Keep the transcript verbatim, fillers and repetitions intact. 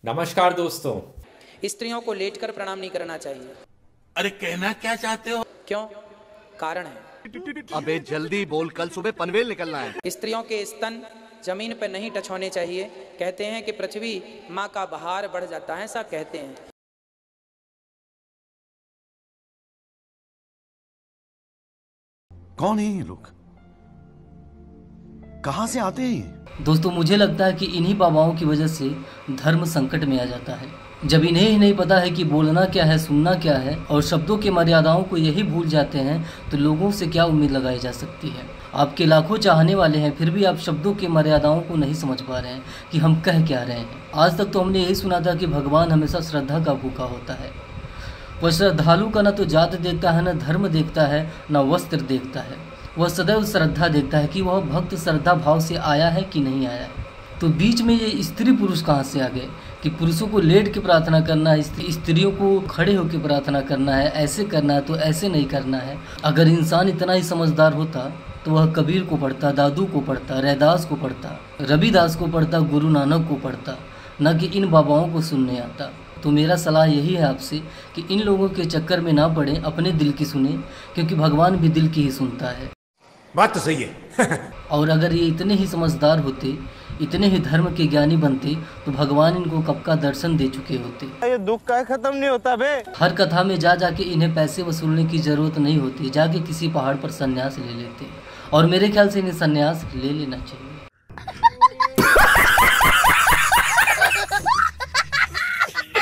नमस्कार दोस्तों। स्त्रियों को लेटकर प्रणाम नहीं करना चाहिए। अरे कहना क्या चाहते हो? क्यों? कारण है। अबे जल्दी बोल, कल सुबह पनवेल निकलना है। स्त्रियों के स्तन जमीन पर नहीं टच होने चाहिए। कहते हैं कि पृथ्वी माँ का भार बढ़ जाता है, ऐसा कहते हैं। कौन है ये लोग? कहां से आते हैं? दोस्तों, मुझे लगता है कि इन्हीं बाबाओं की वजह से धर्म संकट में आ जाता है। जब इन्हें ही नहीं पता है कि बोलना क्या है, सुनना क्या है, और शब्दों की मर्यादाओं को यही भूल जाते हैं, तो लोगों से क्या उम्मीद लगाई जा सकती है। आपके लाखों चाहने वाले हैं, फिर भी आप शब्दों की मर्यादाओं को नहीं समझ पा रहे हैं कि हम कह क्या रहे हैं। आज तक तो हमने यही सुना था कि भगवान हमेशा श्रद्धा का भूखा होता है। वह श्रद्धालु का न तो जात देखता है, न धर्म देखता है, न वस्त्र देखता है। वह सदैव श्रद्धा देखता है कि वह भक्त श्रद्धा भाव से आया है कि नहीं आया है। तो बीच में ये स्त्री पुरुष कहाँ से आ गए कि पुरुषों को लेट के प्रार्थना करना है, स्त्रियों को खड़े होकर प्रार्थना करना है, ऐसे करना है तो ऐसे नहीं करना है। अगर इंसान इतना ही समझदार होता तो वह कबीर को पढ़ता, दादू को पढ़ता, रैदास को पढ़ता, रविदास को पढ़ता, गुरु नानक को पढ़ता, न कि इन बाबाओं को सुनने आता। तो मेरा सलाह यही है आपसे कि इन लोगों के चक्कर में ना पड़े, अपने दिल की सुने, क्योंकि भगवान भी दिल की ही सुनता है। बात तो सही है। और अगर ये इतने ही समझदार होते, इतने ही धर्म के ज्ञानी बनते, तो भगवान इनको कब का दर्शन दे चुके होते। ये दुख का खत्म नहीं होता बे। हर कथा में जा जाके इन्हें पैसे वसूलने की जरूरत नहीं होती, जाके किसी पहाड़ पर संन्यास ले लेते, और मेरे ख्याल से इन्हें संन्यास ले लेना चाहिए।